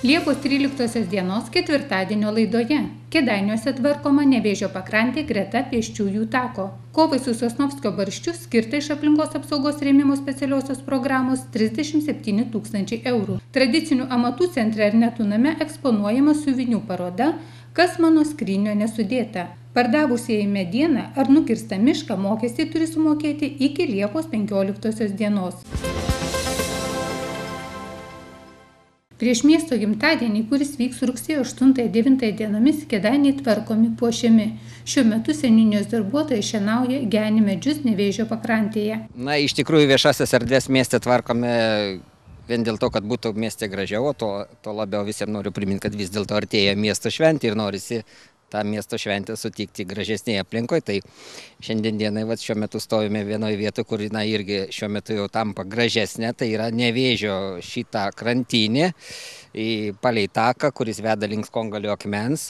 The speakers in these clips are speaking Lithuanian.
Liepos 13 dienos ketvirtadienio laidoje Kėdainiuose tvarkoma Nevėžio pakrantė greta pėsčiųjų tako. Kovai su Sosnovskio barščiu skirta iš aplinkos apsaugos rėmimo specialiosios programos 37 000 eurų. Tradicinių amatų centre Ernetų name eksponuojama siuvinių paroda "Kas mano skrynio nesudėta". Pardavusieji medieną ar nukirstą mišką mokestį turi sumokėti iki Liepos 15 dienos. Prieš miesto gimtadienį, kuris vyks rugsėjo 8-9 dienomis, Kėdainiai tvarkomi puošiami. Šiuo metu seniūnijos darbuotojai šienauja, geni medžius Nevėžio pakrantėje. Iš tikrųjų viešasias erdves mieste tvarkome vien dėl to, kad būtų mieste gražiau, o to labiau visiems noriu priminti, kad vis dėlto artėja miesto šventė ir norisi tą miesto šventę sutikti gražesnėje aplinkoje. Tai šiandien dienai šiuo metu stovime vienoje vietoje, kur irgi šiuo metu jau tampa gražesnė. Tai yra Nevėžio šitą krantinę palei taką, kuris veda link Skongalio akmens.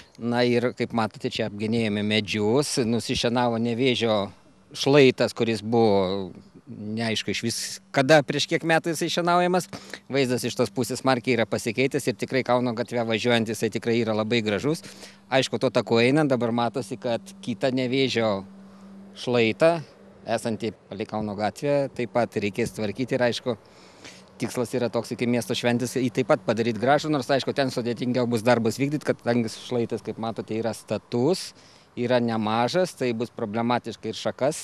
Ir kaip matote, čia apgenėjome medžius, nusišienavo Nevėžio šlaitas, kuris buvo neaišku iš vis, kada prieš kiek metų jisai šienaujamas. Vaizdas iš tos pusės smarkiai yra pasikeitęs ir tikrai Kauno gatve važiuojant jisai tikrai yra labai gražus. Aišku, tuo taku einant dabar matosi, kad kitą Nevėžio šlaitą, esantį palei Kauno gatvę, taip pat reikės tvarkyti ir aišku, tikslas yra toks iki miesto šventės jį taip pat padaryti gražų, nors aišku, ten sudėtingiau bus darbus vykdyti, kad šlaitas, kaip matote, yra status, yra nemažas, tai bus problematiška ir šakas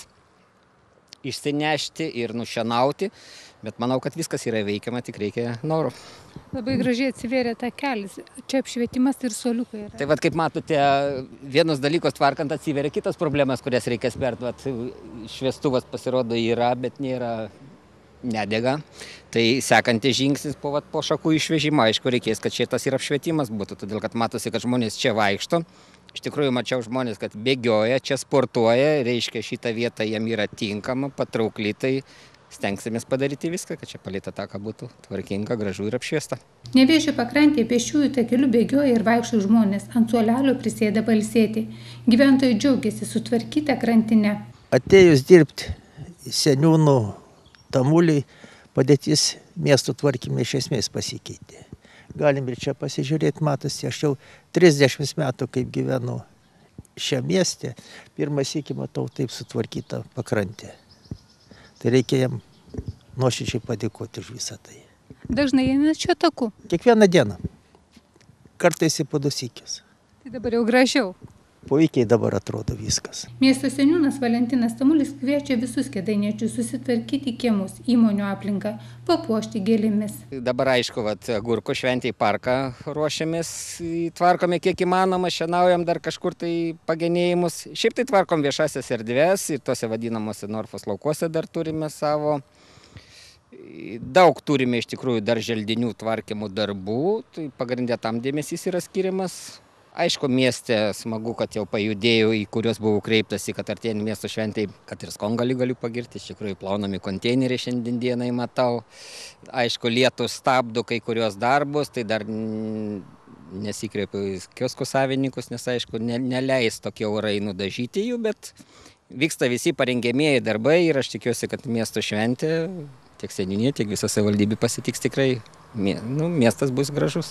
išsinešti ir nušienauti, bet manau, kad viskas yra veikiama, tik reikia noro. Labai gražiai atsivėrė ta kelias, čia apšvietimas ir suoliukai yra. Tai kaip matote, vienus dalykus tvarkant atsiveria kitos problemas, kurias reikia spręsti. Šviestuvas pasirodo yra, bet nėra nedega. Tai sekantis žingsnis po šakų išvežimo, aišku, reikės, kad šitas ir apšvietimas būtų, todėl kad matosi, kad žmonės čia vaikšto. Iš tikrųjų, mačiau žmonės, kad bėgioja, čia sportuoja, reiškia šitą vietą jam yra tinkama, patraukli, tai stengsimės padaryti viską, kad čia palei tą taką būtų tvarkinga, gražu ir apšviesta. Nevėžio pakrantėje pėsčiųjų takeliu bėgioja ir vaikšto žmonės, ant suolelio prisėda pailsėti. Gyventojai džiaugiasi sutvarkytą krantinę. Atėjus dirbti seniūnų Tamuliui, padėtis miesto tvarkyme iš esmės pasikeitė. Galim ir čia pasižiūrėti, matosi, aš jau 30 metų kaip gyvenu šiame mieste, pirmas sykį matau taip sutvarkytą pakrantę. Tai reikia jam nuoširdžiai padėkoti už visą tai. Dažnai einat šiuo taku? Kiekvieną dieną. Kartais į po 2 sykius. Tai dabar jau gražiau. Puikiai dabar atrodo viskas. Miesto seniūnas Valentinas Tamulis kviečia visus kėdainiečius susitvarkyti kiemus, įmonių aplinką, papuošti gėlėmis. Dabar aišku, agurkų šventėj parką ruošiamės, tvarkome kiek įmanoma, šienaujam dar kažkur tai pagenėjimus. Šiaip tai tvarkom viešasias erdves ir tose vadinamuose Norfos laukuose dar turime savo. Daug turime iš tikrųjų dar želdinių tvarkymų darbų, tai pagrindė tam dėmesys yra skiriamas. Aišku, mieste smagu, kad jau pajudėjau, į kuriuos buvau kreiptasi, kad artėjant miesto šventėj, kad ir Skongalį galiu pagirti, iš tikrųjų plaunami konteineriai šiandien dienai matau. Aišku, lietus stabdo kai kurios darbus, tai dar nesikreipiu į kioskų savininkus, nes aišku, neleis tokie orai nudažyti jų, bet vyksta visi parengiamieji darbai ir aš tikiuosi, kad miesto šventė, tiek seniūnija, tiek visa savivaldybė pasitiks tikrai, miestas bus gražus.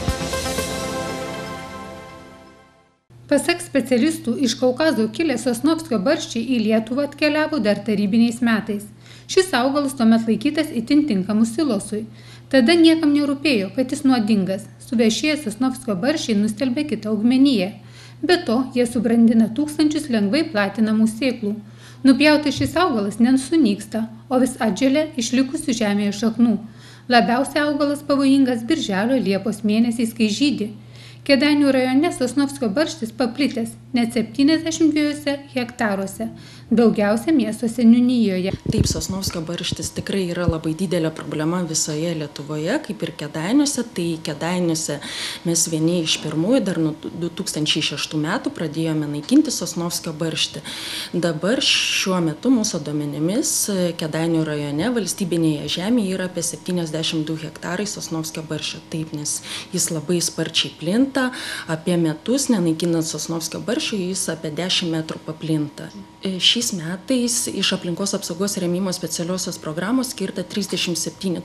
Pasak specialistų, iš Kaukazo kilęs Sosnovskio barščiai į Lietuvą atkeliavo dar tarybiniais metais. Šis augalas tuomet laikytas itin tinkamu silosui. Tada niekam nerūpėjo, kad jis nuodingas. Suvešėję Sosnovskio barščiai nustelbė kitą augmeniją. Be to, jie subrandina tūkstančius lengvai platinamų sėklų. Nupjautas šis augalas nesunyksta, o vis atželia išlikusių žemėje šaknų. Labiausiai augalas pavojingas birželio-liepos mėnesiais, kai žydi. Kėdainių rajone Sosnovskio barštis paplitęs net 72 hektaruose, daugiausia miesto seniūnijoje. Taip, Sosnovskio barštis tikrai yra labai didelė problema visoje Lietuvoje, kaip ir Kėdainiuose. Tai Kėdainiuose mes vieni iš pirmųjų dar nuo 2006 metų pradėjome naikinti Sosnovskio barštį. Dabar šiuo metu mūsų duomenimis Kėdainių rajone valstybinėje žemėje yra apie 72 hektarai Sosnovskio barščio. Taip, nes jis labai sparčiai plinta, apie metus nenaikinant Sosnovskio barščio jis apie 10 metrų paplinta. Šį šiais metais iš aplinkos apsaugos rėmimo specialiosios programos skirta 37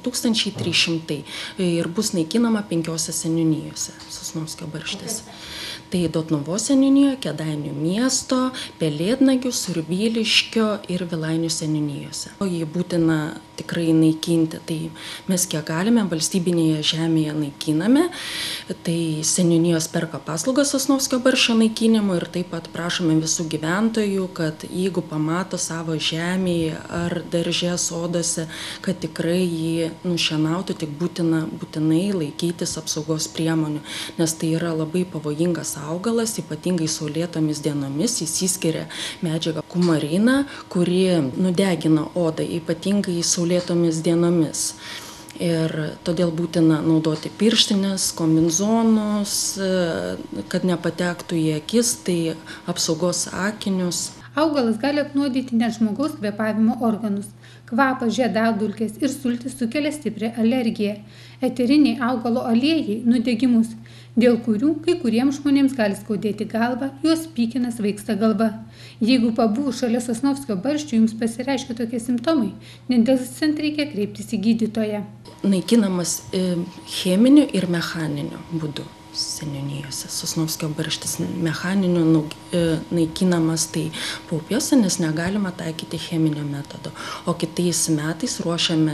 300 ir bus naikinama 5 seniūnijose Sosnovskio barštis. Tai Dotnuvos seniūnijoje, Kėdainių miesto, Pelėdnagių, Surviliškio ir Vilainių seniūnijose. O jį būtina tikrai naikinti, tai mes kiek galime valstybinėje žemėje naikiname, tai seniūnijos perka paslaugas Sosnovskio barščio naikinimo ir taip pat prašome visų gyventojų, kad jeigu pamato savo žemėje ar darže sodose, kad tikrai jį nušienautų, tik būtinai laikytis apsaugos priemonių, nes tai yra labai pavojingas augalas, ypatingai saulėtomis dienomis, jis įskiria medžiagą kumariną, kuri nudegina odą, ypatingai saulėtomis dienomis. Ir todėl būtina naudoti pirštinės, kombinzonus, kad nepatektų į akis, tai apsaugos akinius. Augalas gali apnuodyti net žmogaus kvėpavimo organus. Kvapas, žiedadulkės ir sultis sukelia stiprią alergiją. Eteriniai augalo aliejai nudegimus, dėl kurių kai kuriems žmonėms gali skaudėti galvą, juos pykina, svaigsta galva. Jeigu pabuvus šalia Sosnovskio barščių jums pasireiškia tokie simptomai, nedelsiant reikia kreiptis į gydytoją. Naikinamas cheminiu ir mechaniniu būdu seniūnijose. Sosnovskio barštis mechaniniu naikinamas tai paupiuose, nes negalima taikyti cheminio metodo. O kitais metais ruošiame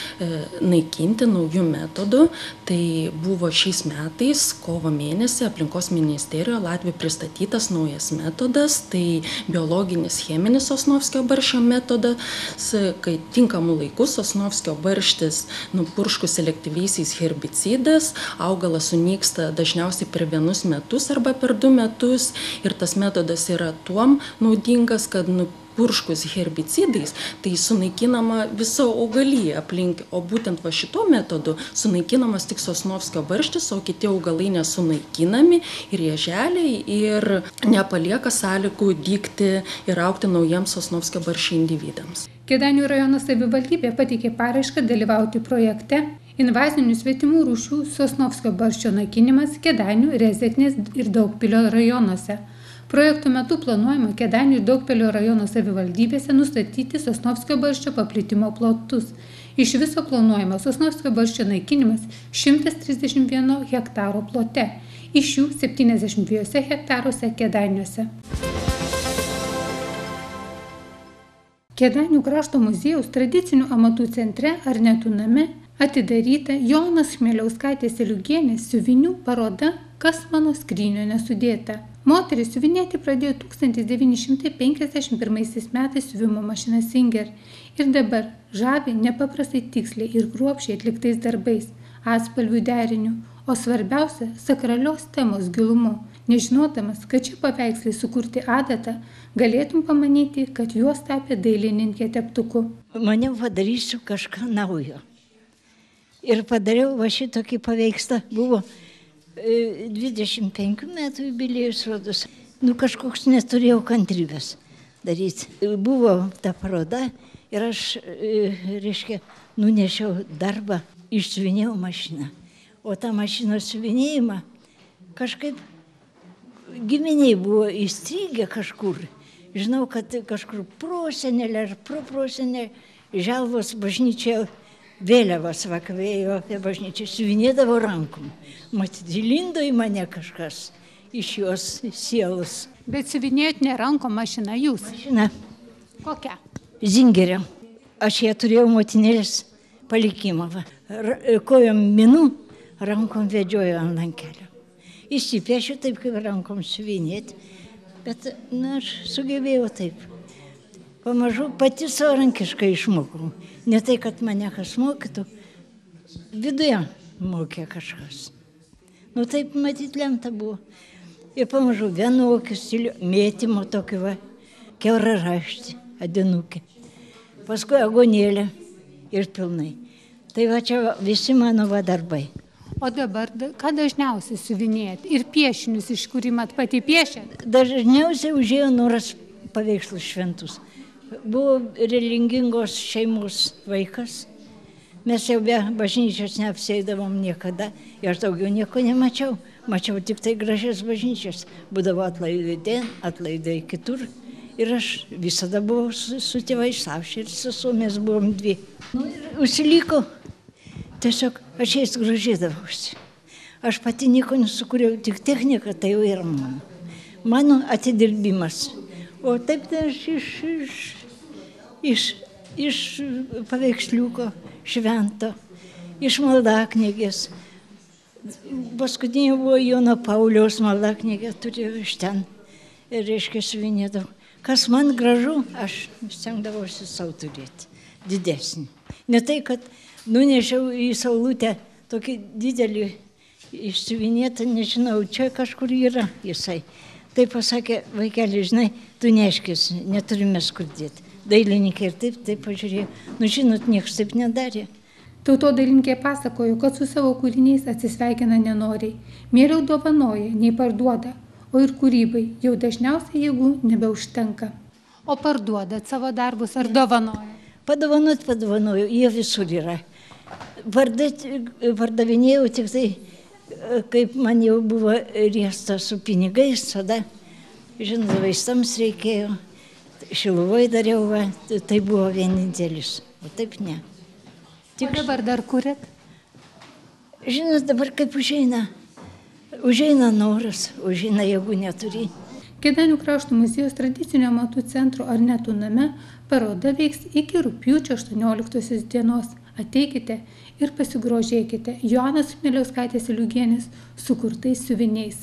naikinti naujų metodų. Tai buvo šiais metais, kovo mėnesį, aplinkos ministerijoje Latvijoje pristatytas naujas metodas, tai biologinis cheminis Sosnovskio barščio metodas, kai tinkamų laikų Sosnovskio barštis nupurškus selektyviaisiais herbicidas, augalas sunyksta dažniausiai per 1 metus arba per 2 metus ir tas metodas yra tuom naudingas, kad nupurškus herbicidais, tai sunaikinama visa augalija aplink, o būtent va šituo metodu sunaikinamas tik Sosnovskio barštis, o kiti augalai nesunaikinami ir rieželiai ir nepalieka sąlygų dygti ir augti naujiems Sosnovskio barščio individams. Kėdainių rajono savivaldybė pateikė paraišką dalyvauti projekte Invazinių svetimų rūšių Sosnovskio barščio naikinimas Kėdainių, Rezeknės ir Daugpilio rajonuose. Projekto metu planuojama Kėdainių ir Daugpilio rajono savivaldybėse nustatyti Sosnovskio barščio paplitimo plotus. Iš viso planuojama Sosnovskio barščio naikinimas 131 hektaro plote, iš jų 72 hektaruose Kėdainiuose. Kėdainių krašto muziejaus tradicinių amatų centre Arnetų name atidaryta Jonos Chmieliauskaitės Eliugienės siuvinių paroda Kas mano skrynio nesudėta. Moteris siuvinėti pradėjo 1951 metais siuvimo mašina Singer ir dabar žavi nepaprastai tiksliai ir kruopščiai atliktais darbais, atspalvių deriniu, o svarbiausia sakralios temos gilumu. Nežinodamas, kad šie paveikslai sukurti adatą, galėtum pamanyti, kad juos tapė dailininkė teptuku. Maniau, padarysiu kažką naujo. Ir padariau va šitokį paveikslą. Buvo 25 metų jubiliejus rodos. Kažkoks neturėjau kantrybės daryti. Buvo ta paroda ir aš, nunešiau darbą, išsiuvinėjau mašiną. O tą mašinos siuvinėjimą kažkaip giminiai buvo įstrigę kažkur. Žinau, kad kažkur prosenelė ar proprosenelė Želvos bažnyčioje vėliavas vakavėjo apie bažnyčią, siuvinėdavo rankom. Matyt, įlindo į mane kažkas iš jos sielos. Bet siuvinėjot ne rankom mašina jūs? Mašina. Kokia? Zingerio. Aš ją turėjau motinėlės palikimą. Kojom minu, rankom vedžiojo ant lankelio. Įsipiešiu taip, kaip rankom siuvinėti. Bet, aš sugebėjau taip. Pamažu pati savarankiškai išmokau. Ne tai, kad mane kas mokytų, viduje mokė kažkas. Taip, matyt, lemta buvo. Ir pamažu vienokį stilių, mėtymo tokį va, kiauraraštį, adinukį. Paskui agonėlę ir pilnai. Tai va čia visi mano va darbai. O dabar, ką dažniausiai siuvinėjat? Ir piešinius, iš kurį mat pati piešėt? Dažniausiai užėjo noras paveikslus šventus. Buvo religingos šeimos vaikas. Mes jau be bažnyčios neapseidavom niekada. Ir aš daugiau nieko nemačiau. Mačiau tik tai gražias bažnyčias. Būdavo atlaidai ten, atlaidai kitur. Ir aš visada buvau su tėvais, aš ir sesuo, mes buvom dvi. Nu, ir užsiliko. Tiesiog aš jais grožėdavausi. Aš pati nieko nesukūriau, tik technika tai jau yra mano. Mano atidirbimas. O taip tai aš iš paveiksliuko švento, iš maldaknygės. Paskutinė buvo Jono Pauliaus maldaknygė, turėjau iš ten. Ir reiškia siuvinėdavau. Kas man gražu, aš stengdavausi savo turėti. Didesnį. Ne tai, kad nunešiau į saulutę tokį didelį išsiuvinėtą, nežinau, čia kažkur yra jisai. Tai pasakė, vaikeli, žinai, tu neškis, neturime skurdėti. Dailininkė ir taip pažiūrėjo. Nu, žinot, niekas taip nedarė. Tautodailininkė pasakojo, kad su savo kūriniais atsisveikina nenoriai. Mieliau dovanoja, nei parduoda, o ir kūrybai jau dažniausiai jėgų nebeužtenka. O parduodat savo darbus ar dovanoja? Padovanoju, jie visur yra. Pardavinėjau tik tai, kaip man jau buvo riesta su pinigais, tada, žinot, vaistams reikėjo, Šiluvoj dariau, tai buvo vienintelis, o taip ne. O dabar dar kuriat? Žinot, dabar kaip užeina noras, užeina, jeigu neturi. Kėdainių krašto muziejaus tradicinio amatų centro Arnetų name paroda veiks iki rugpjūčio 18 dienos. Ateikite ir pasigrožėkite Joanos Chmieliauskaitės Iliugienės sukurtais siuviniais.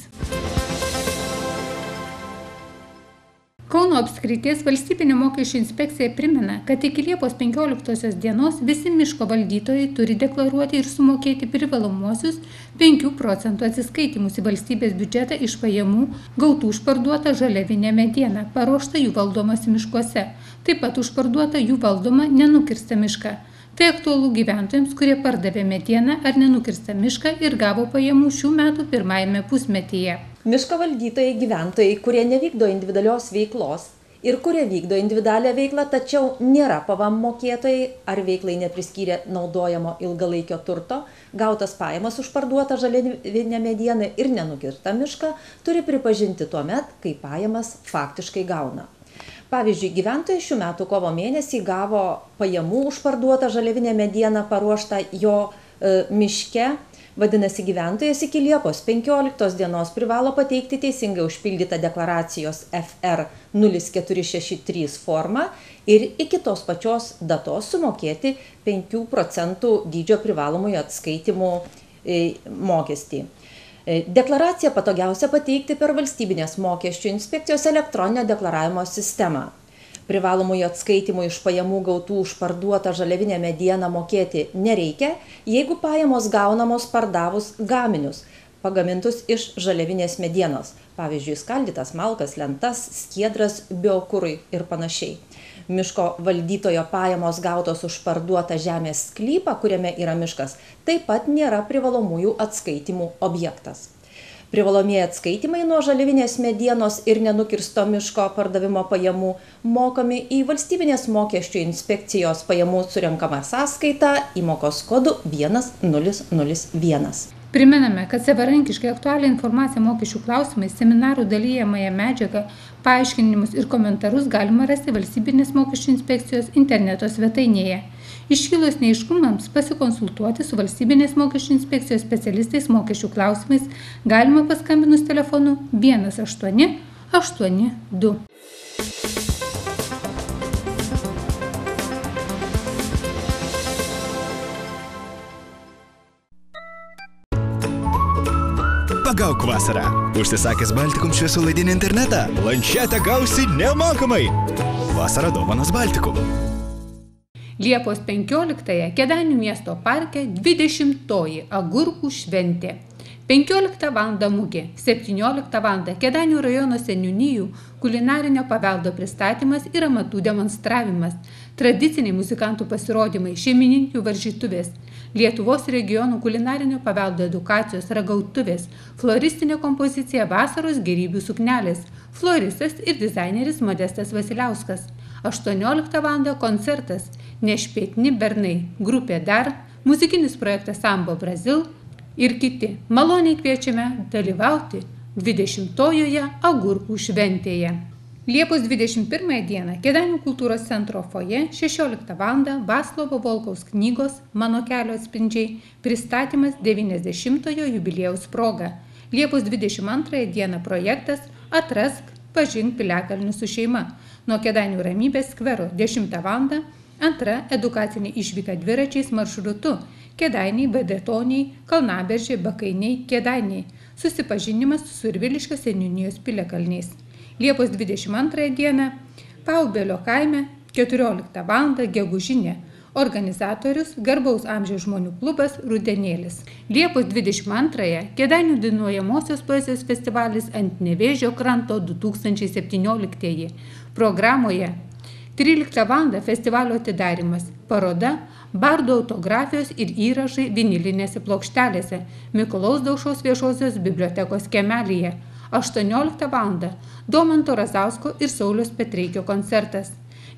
Kauno apskrities valstybinė mokesčių inspekcija primena, kad iki Liepos 15 dienos visi miško valdytojai turi deklaruoti ir sumokėti privalomuosius 5 procentų atsiskaitimus į valstybės biudžetą iš pajamų gautų už parduotą žaliavinę medieną, paruoštą jų valdomose miškuose, taip pat už parduotą jų valdomą nenukirstą mišką. Tai aktualu gyventojams, kurie pardavė medieną ar nenukirstą mišką ir gavo pajamų šių metų pirmajame pusmetyje. Miško valdytojai gyventojai, kurie nevykdo individualios veiklos ir kurie vykdo individualią veiklą, tačiau nėra PVM mokėtojai ar veiklai nepriskyrė naudojamo ilgalaikio turto, gautas pajamas už parduotą žaliavinę medieną ir nenukirstą mišką, turi pripažinti tuomet, kai pajamas faktiškai gauna. Pavyzdžiui, gyventojai šių metų kovo mėnesį gavo pajamų už parduotą žaliavinę medieną paruoštą jo miške. Vadinasi, gyventojas iki Liepos 15 dienos privalo pateikti teisingai užpildytą deklaracijos FR 0463 formą ir iki tos pačios datos sumokėti 5 procentų dydžio privalomųjų atskaitimų mokestį. Deklaraciją patogiausia pateikti per valstybinės mokesčių inspekcijos elektroninio deklaravimo sistemą. Privalomųjų atskaitimų iš pajamų gautų už parduotą žaliavinę medieną mokėti nereikia, jeigu pajamos gaunamos pardavus gaminius, pagamintus iš žaliavinės medienos, pavyzdžiui, skaldytas malkas, lentas, skiedras, biokurui ir panašiai. Miško valdytojo pajamos gautos už parduotą žemės sklypą, kuriame yra miškas, taip pat nėra privalomųjų atskaitimų objektas. Privalomieji atskaitimai nuo žaliavinės medienos ir nenukirsto miško pardavimo pajamų mokami į valstybinės mokesčių inspekcijos pajamų surenkamą sąskaitą įmokos kodu 1001. Primename, kad savarankiškai aktualią informaciją mokesčių klausimais, seminarų dalyjamąją medžiagą, paaiškinimus ir komentarus galima rasti valstybinės mokesčių inspekcijos interneto svetainėje. Iškilus neaiškumams pasikonsultuoti su valstybinės mokesčių inspekcijos specialistais mokesčių klausimais galima paskambinus telefonu 1882. Pagauk vasarą. Užsisakęs Baltikum šviesolaidinį internetą, planšetę gausi nemokamai. Vasara dovanos Baltikum. Liepos 15-ąją Kėdainių miesto parke 20-oji agurkų šventė. 15 val. Mugė, 17 val. Kėdainių rajono seniūnijų kulinarinio paveldo pristatymas ir amatų demonstravimas, tradiciniai muzikantų pasirodymai, šeimininkių varžytuvės, Lietuvos regionų kulinarinio paveldo edukacijos ragautuvės, floristinė kompozicija Vasaros gėrybių suknelės, floristas ir dizaineris Modestas Vasiliauskas. 18 val. Koncertas Nešpėtni bernai, grupė Dar, muzikinis projektas Sambo Brazil ir kiti. Maloniai kviečiame dalyvauti 20-ojoje agurkų šventėje. Liepos 21 dieną Kėdainių kultūros centro foje 16 val. Vaclovo Volkaus knygos Mano kelio atspindžiai pristatymas 90-ojo jubiliejaus proga. Liepos 22 dieną projektas Atrask, pažink Piliakalnį su šeima. Nuo Kėdainių Ramybės skvero 10 val. Antra edukacinė išvyka dviračiais maršrutu Kėdainiai, Baidetoniai, Kalnaberžė, Bakainiai, Kėdainiai. Susipažinimas su Surviliškio seniūnijos piliakalniais. Liepos 22 dieną Paubelio kaime 14 val. Gegužinė. Organizatorius Garbaus amžiaus žmonių klubas Rudenėlis. Liepos 22 Kėdainių dainuojamosios poezijos festivalis Ant Nevėžio kranto 2017. Programoje 13 val. Festivalio atidarymas. Paroda Bardų autografijos ir įrašai vinilinėse plokštelėse Mikalojaus Daukšos viešosios bibliotekos kiemelyje. 18 val. Domanto Razausko ir Sauliaus Petreikio koncertas.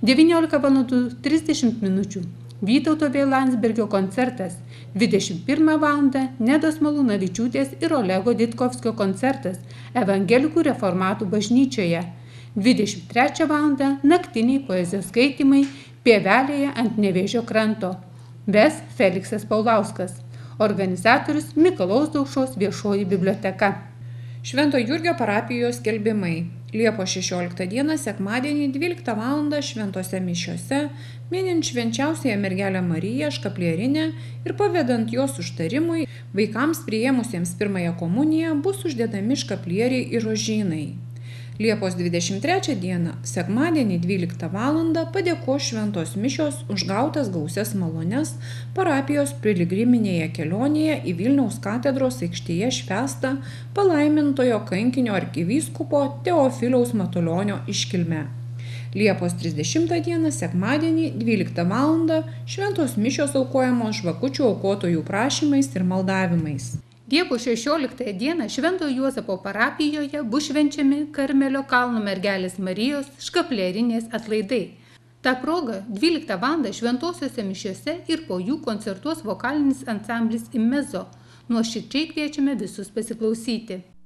19:30 min. Vytauto V. Landsbergio koncertas. 21 val. Nedos Malūnavičiūtės ir Olego Ditkovskio koncertas Evangelikų reformatų bažnyčioje. 23 val. Naktiniai poezijos skaitymai Pievelėje ant Nevėžio kranto. Ves Feliksas Paulauskas. Organizatorius Mikalojaus Daukšos viešoji biblioteka. Švento Jurgio parapijos skelbimai. Liepos 16 dieną sekmadienį 12 val. Šventose mišiose, minint švenčiausiąją mergelę Mariją Škaplierinę ir pavedant jos užtarimui, vaikams priėmusiems pirmąją komuniją bus uždedami škaplieriai ir rožynai. Liepos 23 dieną, sekmadienį 12 val. Padėkos šventos mišios už gautas gausias malones parapijos piligriminėje kelionėje į Vilniaus katedros aikštėje švęstą palaimintojo kankinio arkivyskupo Teofiliaus Matulionio iškilmę. Liepos 30 dieną, sekmadienį 12 val. Šventos mišios aukojamos žvakučių aukotojų prašymais ir maldavimais. Liepos 16 dieną Švento Juozapo parapijoje bus švenčiami Karmelio kalno mergelės Marijos škaplierinės atlaidai. Ta proga 12 val. Šventosiuose mišiuose ir po jų koncertuos vokalinis ansamblis Imezo. Nuoširdžiai kviečiame visus pasiklausyti.